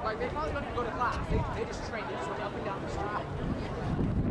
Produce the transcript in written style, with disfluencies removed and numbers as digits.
Like, they probably don't even go to class. They just train. They just run up and down the stride.